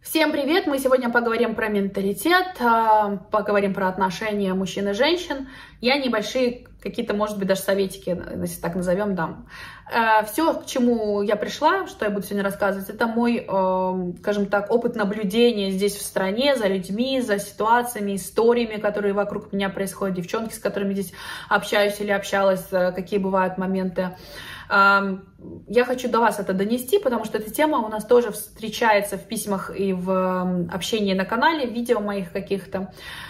Всем привет! Мы сегодня поговорим про менталитет, поговорим про отношения мужчин и женщин. Я небольшие какие-то, может быть, даже советики, если так назовем, дам. Все, к чему я пришла, что я буду сегодня рассказывать, это мой, скажем так, опыт наблюдения здесь в стране, за людьми, за ситуациями, историями, которые вокруг меня происходят, девчонки, с которыми здесь общаюсь или общалась, какие бывают моменты. Я хочу до вас это донести, потому что эта тема у нас тоже встречается в письмах и в общении на канале, в видео моих каких-то.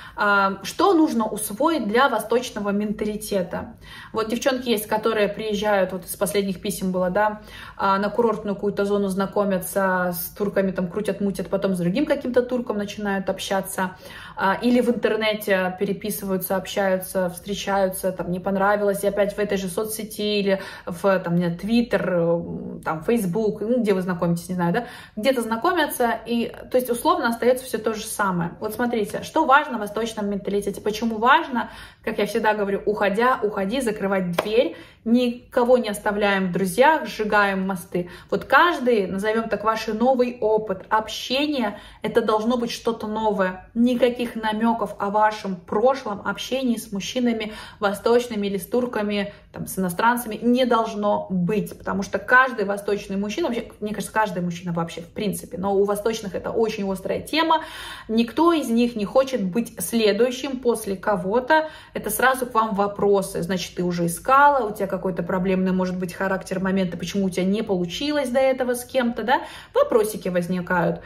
Что нужно усвоить для восточного менталитета? Вот девчонки есть, которые приезжают, вот из последних писем было, да, на курортную какую-то зону знакомятся с турками, там крутят-мутят, потом с другим каким-то турком начинают общаться, или в интернете переписываются, общаются, встречаются, там не понравилось, и опять в этой же соцсети или в там, Твиттер, там, Фейсбук, ну, где вы знакомитесь, не знаю, да, где-то знакомятся, и, то есть, условно остается все то же самое. Вот смотрите, что важно в восточном менталитете, почему важно, как я всегда говорю, уходи, закрывать дверь, никого не оставляем в друзьях, сжигаем мосты. Вот каждый, назовем так, ваш новый опыт общения, это должно быть что-то новое. Никаких намеков о вашем прошлом общении с мужчинами восточными или с турками, там, с иностранцами не должно быть, потому что каждый восточный мужчина, вообще, мне кажется, каждый мужчина вообще в принципе, но у восточных это очень острая тема, никто из них не хочет быть следующим после кого-то, это сразу к вам вопросы, значит, ты уже искала, у тебя какой-то проблемный, может быть, характер момента, почему у тебя не получилось до этого с кем-то, да, вопросики возникают,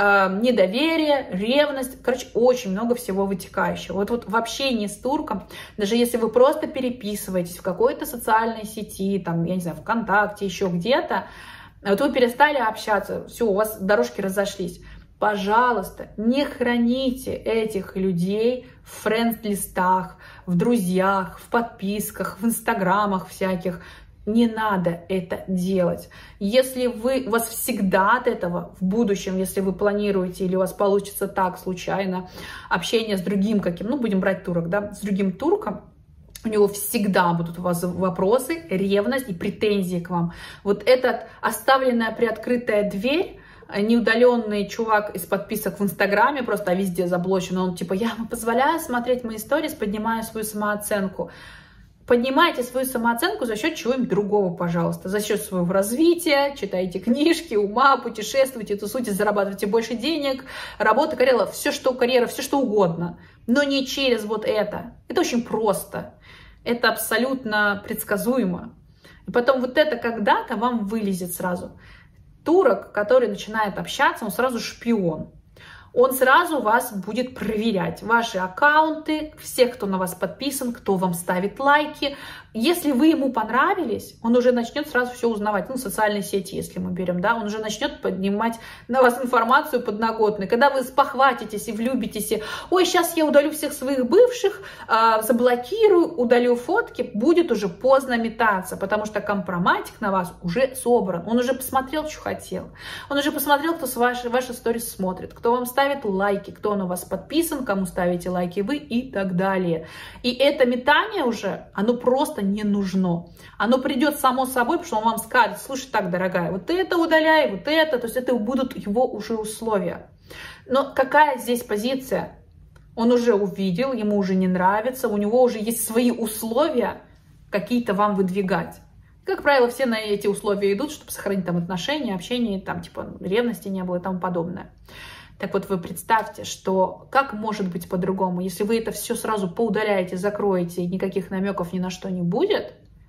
недоверие, ревность, короче, очень много всего вытекающего. Вот в общении с турком, даже если вы просто переписываетесь в какой-то социальной сети, там, я не знаю, ВКонтакте, еще где-то, вот вы перестали общаться, все, у вас дорожки разошлись. Пожалуйста, не храните этих людей в френд-листах, в друзьях, в подписках, в инстаграмах всяких. Не надо это делать. Если у вас всегда от этого в будущем, если вы планируете или у вас получится так случайно общение с другим каким, ну будем брать турок, да, с другим турком, у него всегда будут у вас вопросы, ревность и претензии к вам. Вот эта оставленная приоткрытая дверь, неудаленный чувак из подписок в Инстаграме, просто везде заблочен, он типа, я вам позволяю смотреть мои сторис, поднимаю свою самооценку. Поднимайте свою самооценку за счет чего-нибудь другого, пожалуйста, за счет своего развития, читайте книжки, ума, путешествуйте, тусуйте, зарабатывайте больше денег, работа, карьера, все что угодно, но не через вот это. Это очень просто, это абсолютно предсказуемо. И потом вот это когда-то вам вылезет сразу. Турок, который начинает общаться, он сразу шпион. Он сразу вас будет проверять. Ваши аккаунты, всех, кто на вас подписан, кто вам ставит лайки. Если вы ему понравились, он уже начнет сразу все узнавать. Ну, социальные сети, если мы берем, да, он уже начнет поднимать на вас информацию подноготную. Когда вы спохватитесь и влюбитесь, и, ой, сейчас я удалю всех своих бывших, заблокирую, удалю фотки, будет уже поздно метаться, потому что компроматик на вас уже собран. Он уже посмотрел, что хотел. Он уже посмотрел, кто ваши сторис смотрит, кто вам ставит лайки, кто на вас подписан, кому ставите лайки вы и так далее. И это метание уже, оно просто не нужно. Оно придет само собой, потому что он вам скажет, слушай, так, дорогая, вот это удаляй, вот это, то есть это будут его уже условия. Но какая здесь позиция? Он уже увидел, ему уже не нравится, у него уже есть свои условия какие-то вам выдвигать. Как правило, все на эти условия идут, чтобы сохранить там отношения, общение, там типа ревности не было и тому подобное. Так вот, вы представьте, что как может быть по-другому, если вы это все сразу поудаляете, закроете, и никаких намеков ни на что не будет,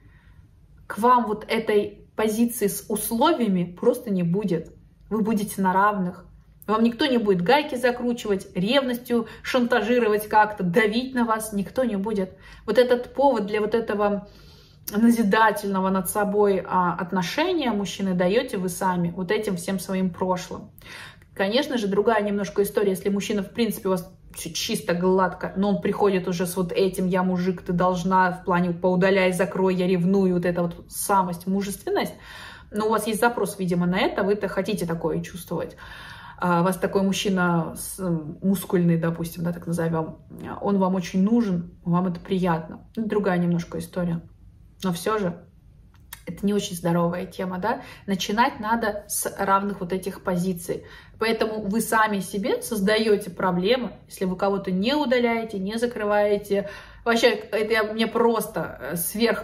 к вам вот этой позиции с условиями просто не будет. Вы будете на равных. Вам никто не будет гайки закручивать, ревностью шантажировать как-то, давить на вас, никто не будет. Вот этот повод для вот этого назидательного над собой отношения мужчины даете вы сами, вот этим всем своим прошлым. Конечно же, другая немножко история, если мужчина, в принципе, у вас все чисто, гладко, но он приходит уже с вот этим «я мужик, ты должна», в плане «поудаляй, закрой, я ревную», вот эта вот самость, мужественность, но у вас есть запрос, видимо, на это, вы-то хотите такое чувствовать. У вас такой мужчина мускульный, допустим, да, так назовем, он вам очень нужен, вам это приятно. Другая немножко история. Но все же Это не очень здоровая тема, да? Начинать надо с равных вот этих позиций. Поэтому вы сами себе создаете проблемы, если вы кого-то не удаляете, не закрываете. Вообще, это мне просто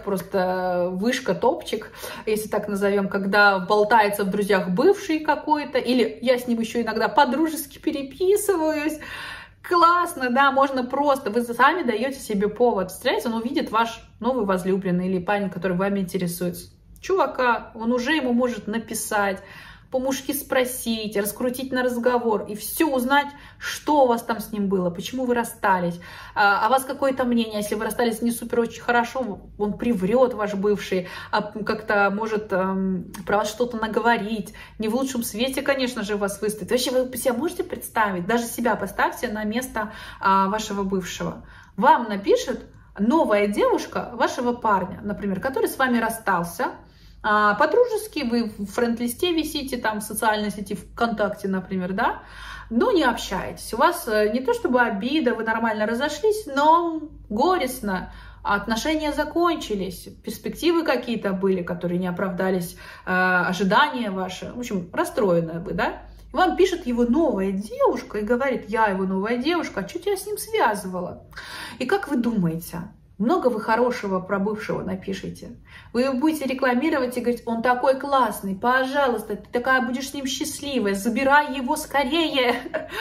просто вышка, топчик, если так назовем, когда болтается в друзьях бывший какой-то, или я с ним еще иногда по-дружески переписываюсь. Классно, да, можно просто, вы сами даете себе повод. Представляете, он увидит ваш новый возлюбленный или парень, который вами интересуется. Чувака, он уже ему может написать, по-мужски спросить, раскрутить на разговор и все узнать, что у вас там с ним было, почему вы расстались, о вас какое-то мнение, если вы расстались не супер очень хорошо, он приврет, ваш бывший, как-то может про вас что-то наговорить, не в лучшем свете, конечно же, вас выставит. Вообще вы себя можете представить, даже себя поставьте на место вашего бывшего. Вам напишет новая девушка вашего парня, например, который с вами расстался, по-дружески вы в френд-листе висите, там в социальной сети ВКонтакте, например, да, но не общаетесь. У вас не то чтобы обида, вы нормально разошлись, но горестно, отношения закончились, перспективы какие-то были, которые не оправдались, ожидания ваши, в общем, расстроены вы, да. Вам пишет его новая девушка и говорит: я его новая девушка, а что тебя с ним связывала? И как вы думаете, много вы хорошего про бывшего напишите? Вы будете рекламировать и говорить: он такой классный, пожалуйста, ты такая будешь с ним счастливая, забирай его скорее,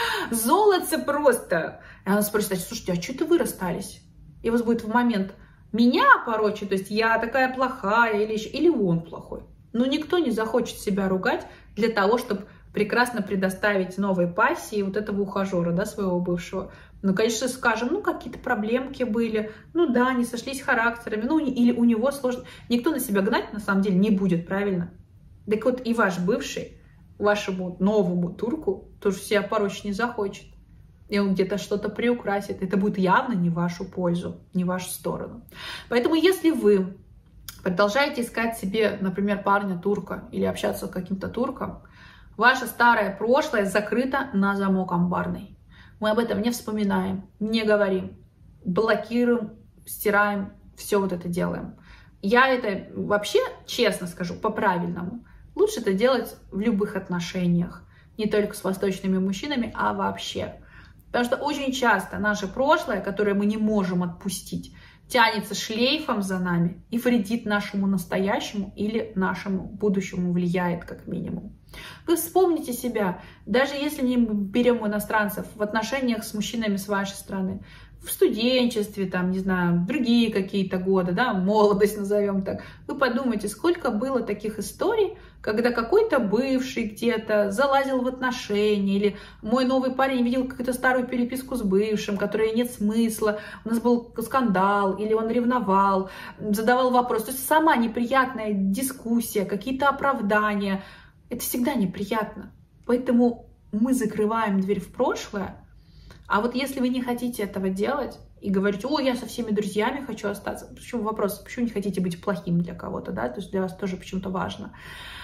золотце просто. И она спросит: слушайте, а что-то вы расстались? И у вас будет в момент: меня порочить, то есть я такая плохая, или он плохой. Но никто не захочет себя ругать для того, чтобы прекрасно предоставить новой пассии вот этого ухажера, да, своего бывшего. Ну, конечно, скажем, ну, какие-то проблемки были, ну, да, не сошлись характерами, ну, или у него сложно. Никто на себя гнать, на самом деле, не будет, правильно? Так вот, и ваш бывший, вашему новому турку тоже себя порочить не захочет. И он где-то что-то приукрасит. Это будет явно не в вашу пользу, не в вашу сторону. Поэтому, если вы продолжаете искать себе, например, парня турка или общаться с каким-то турком, ваше старое прошлое закрыто на замок амбарный. Мы об этом не вспоминаем, не говорим, блокируем, стираем, все вот это делаем. Я это вообще, честно скажу, по-правильному, лучше это делать в любых отношениях, не только с восточными мужчинами, а вообще. Потому что очень часто наше прошлое, которое мы не можем отпустить, тянется шлейфом за нами и вредит нашему настоящему или нашему будущему, влияет как минимум. Вы вспомните себя, даже если не берем иностранцев, в отношениях с мужчинами с вашей страны, в студенчестве, там, не знаю, другие какие-то годы, да, молодость назовем так, вы подумайте, сколько было таких историй, когда какой-то бывший где-то залазил в отношения, или мой новый парень видел какую-то старую переписку с бывшим, которой нет смысла, у нас был скандал, или он ревновал, задавал вопрос. То есть сама неприятная дискуссия, какие-то оправдания, это всегда неприятно. Поэтому мы закрываем дверь в прошлое. А вот если вы не хотите этого делать и говорите: о, я со всеми друзьями хочу остаться. Почему вопрос, почему не хотите быть плохим для кого-то, да? То есть для вас тоже почему-то важно.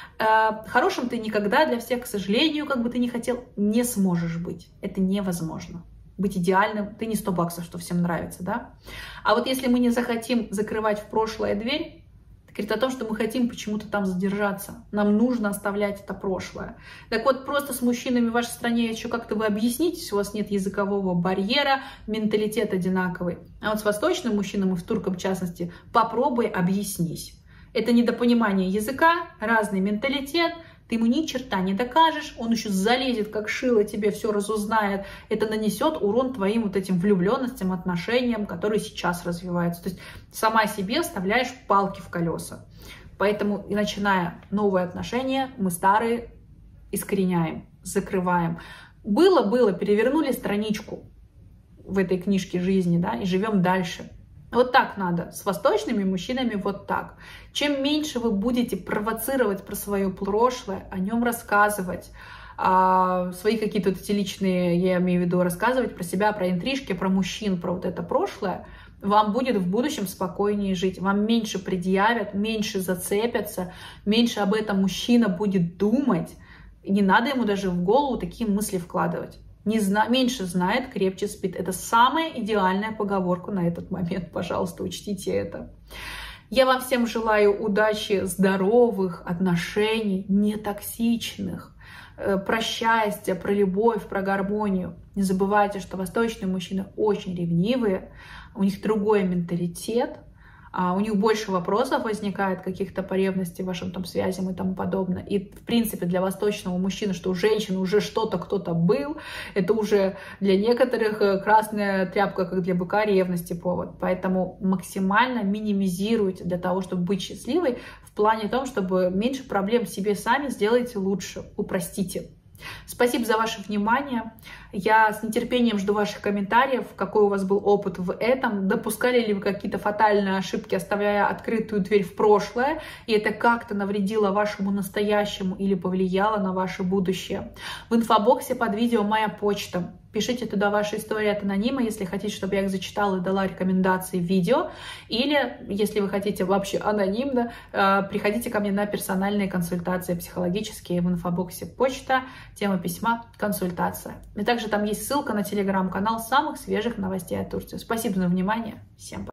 Хорошим ты никогда для всех, к сожалению, как бы ты ни хотел, не сможешь быть. Это невозможно. Быть идеальным, ты не 100 баксов, что всем нравится, да? А вот если мы не захотим закрывать в прошлое дверь, говорит о том, что мы хотим почему-то там задержаться. Нам нужно оставлять это прошлое. Так вот, просто с мужчинами в вашей стране еще как-то вы объяснитесь, у вас нет языкового барьера, менталитет одинаковый. А вот с восточным мужчинами, в турком в частности, попробуй объяснись. Это недопонимание языка, разный менталитет, ты ему ни черта не докажешь, он еще залезет как шило, тебе все разузнает. Это нанесет урон твоим вот этим влюбленностям, отношениям, которые сейчас развиваются. То есть сама себе вставляешь палки в колеса. Поэтому, и начиная новые отношения, мы старые искореняем, закрываем. Было, перевернули страничку в этой книжке жизни, да, и живем дальше. Вот так надо, с восточными мужчинами вот так. Чем меньше вы будете провоцировать про свое прошлое, о нем рассказывать, свои какие-то вот эти личные, я имею в виду, рассказывать про себя, про интрижки, про мужчин, про вот это прошлое, вам будет в будущем спокойнее жить. Вам меньше предъявят, меньше зацепятся, меньше об этом мужчина будет думать. И не надо ему даже в голову такие мысли вкладывать. Меньше знает, крепче спит. Это самая идеальная поговорка на этот момент. Пожалуйста, учтите это. Я вам всем желаю удачи, здоровых отношений, нетоксичных, про счастье, про любовь, про гармонию. Не забывайте, что восточные мужчины очень ревнивые, у них другой менталитет, у них больше вопросов возникает каких-то по ревности, вашим там связям и тому подобное. И, в принципе, для восточного мужчины, что у женщины уже что-то кто-то был, это уже для некоторых красная тряпка, как для быка, ревности повод. Поэтому максимально минимизируйте для того, чтобы быть счастливой, в плане том, чтобы меньше проблем себе сами сделайте лучше, упростите. Спасибо за ваше внимание. Я с нетерпением жду ваших комментариев, какой у вас был опыт в этом, допускали ли вы какие-то фатальные ошибки, оставляя открытую дверь в прошлое, и это как-то навредило вашему настоящему или повлияло на ваше будущее. В инфобоксе под видео моя почта. Пишите туда ваши истории от анонима, если хотите, чтобы я их зачитала и дала рекомендации в видео. Или, если вы хотите вообще анонимно, приходите ко мне на персональные консультации психологические в инфобоксе почта, тема письма, консультация. И также там есть ссылка на телеграм-канал самых свежих новостей о Турции. Спасибо за внимание. Всем пока.